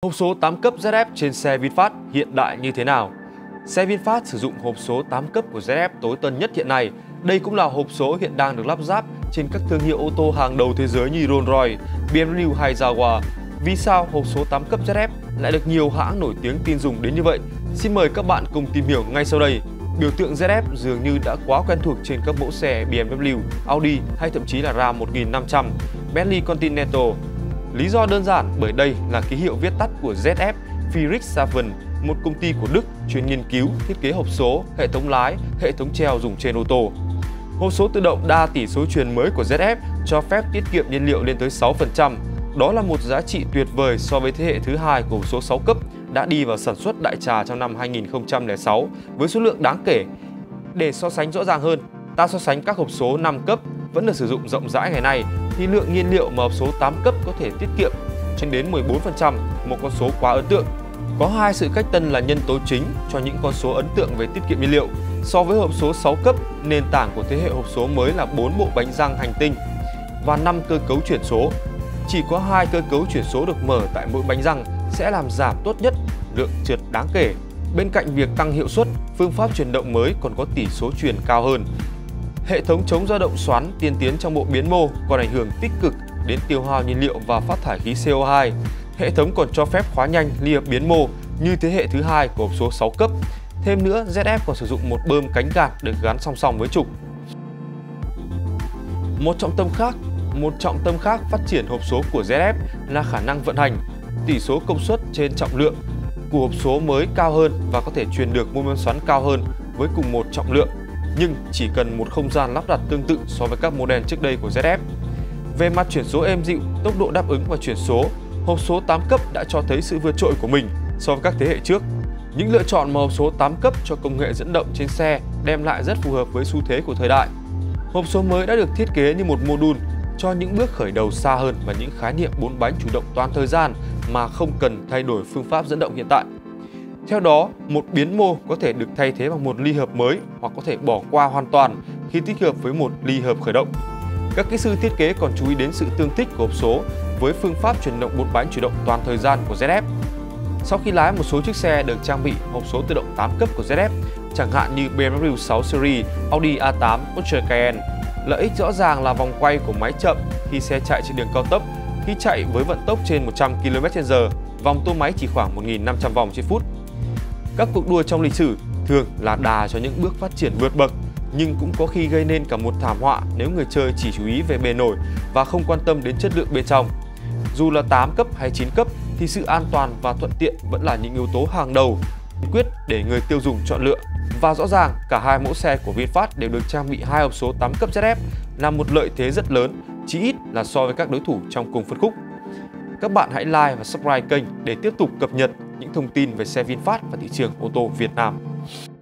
Hộp số 8 cấp ZF trên xe VinFast hiện đại như thế nào? Xe VinFast sử dụng hộp số 8 cấp của ZF tối tân nhất hiện nay. Đây cũng là hộp số hiện đang được lắp ráp trên các thương hiệu ô tô hàng đầu thế giới như Rolls-Royce, BMW hay Jaguar. Vì sao hộp số 8 cấp ZF lại được nhiều hãng nổi tiếng tin dùng đến như vậy? Xin mời các bạn cùng tìm hiểu ngay sau đây. Biểu tượng ZF dường như đã quá quen thuộc trên các mẫu xe BMW, Audi hay thậm chí là Ram 1500, Bentley Continental. Lý do đơn giản bởi đây là ký hiệu viết tắt của ZF Friedrichshafen, một công ty của Đức chuyên nghiên cứu, thiết kế hộp số, hệ thống lái, hệ thống treo dùng trên ô tô. Hộp số tự động đa tỷ số truyền mới của ZF cho phép tiết kiệm nhiên liệu lên tới 6%. Đó là một giá trị tuyệt vời so với thế hệ thứ hai của hộp số 6 cấp đã đi vào sản xuất đại trà trong năm 2006 với số lượng đáng kể. Để so sánh rõ ràng hơn, ta so sánh các hộp số 5 cấp vẫn được sử dụng rộng rãi ngày nay thì lượng nhiên liệu mà hộp số 8 cấp có thể tiết kiệm trên đến 14%, một con số quá ấn tượng. Có hai sự cách tân là nhân tố chính cho những con số ấn tượng về tiết kiệm nhiên liệu. So với hộp số 6 cấp, nền tảng của thế hệ hộp số mới là 4 bộ bánh răng hành tinh và 5 cơ cấu chuyển số. Chỉ có 2 cơ cấu chuyển số được mở tại mỗi bánh răng sẽ làm giảm tốt nhất lượng trượt đáng kể. Bên cạnh việc tăng hiệu suất, phương pháp chuyển động mới còn có tỷ số truyền cao hơn. Hệ thống chống dao động xoắn tiên tiến trong bộ biến mô còn ảnh hưởng tích cực đến tiêu hao nhiên liệu và phát thải khí CO2. Hệ thống còn cho phép khóa nhanh ly hợp biến mô như thế hệ thứ hai của hộp số 6 cấp. Thêm nữa, ZF còn sử dụng một bơm cánh gạt được gắn song song với trục. Một trọng tâm khác phát triển hộp số của ZF là khả năng vận hành. Tỷ số công suất trên trọng lượng của hộp số mới cao hơn và có thể truyền được mô men xoắn cao hơn với cùng một trọng lượng, nhưng chỉ cần một không gian lắp đặt tương tự so với các model trước đây của ZF. Về mặt chuyển số êm dịu, tốc độ đáp ứng và chuyển số, hộp số 8 cấp đã cho thấy sự vượt trội của mình so với các thế hệ trước. Những lựa chọn mà hộp số 8 cấp cho công nghệ dẫn động trên xe đem lại rất phù hợp với xu thế của thời đại. Hộp số mới đã được thiết kế như một mô đun cho những bước khởi đầu xa hơn và những khái niệm 4 bánh chủ động toàn thời gian mà không cần thay đổi phương pháp dẫn động hiện tại. Theo đó, một biến mô có thể được thay thế bằng một ly hợp mới hoặc có thể bỏ qua hoàn toàn khi tích hợp với một ly hợp khởi động. Các kỹ sư thiết kế còn chú ý đến sự tương thích của hộp số với phương pháp chuyển động 4 bánh chủ động toàn thời gian của ZF. Sau khi lái một số chiếc xe được trang bị hộp số tự động 8 cấp của ZF, chẳng hạn như BMW 6 Series, Audi A8, Porsche Cayenne, lợi ích rõ ràng là vòng quay của máy chậm khi xe chạy trên đường cao tốc. Khi chạy với vận tốc trên 100 km/h, vòng tua máy chỉ khoảng 1.500 vòng trên phút. Các cuộc đua trong lịch sử thường là đà cho những bước phát triển vượt bậc, nhưng cũng có khi gây nên cả một thảm họa nếu người chơi chỉ chú ý về bề nổi và không quan tâm đến chất lượng bên trong. Dù là 8 cấp hay 9 cấp thì sự an toàn và thuận tiện vẫn là những yếu tố hàng đầu quyết để người tiêu dùng chọn lựa. Và rõ ràng cả hai mẫu xe của VinFast đều được trang bị hai hộp số 8 cấp ZF là một lợi thế rất lớn, chỉ ít là so với các đối thủ trong cùng phân khúc. Các bạn hãy like và subscribe kênh để tiếp tục cập nhật những thông tin về xe VinFast và thị trường ô tô Việt Nam.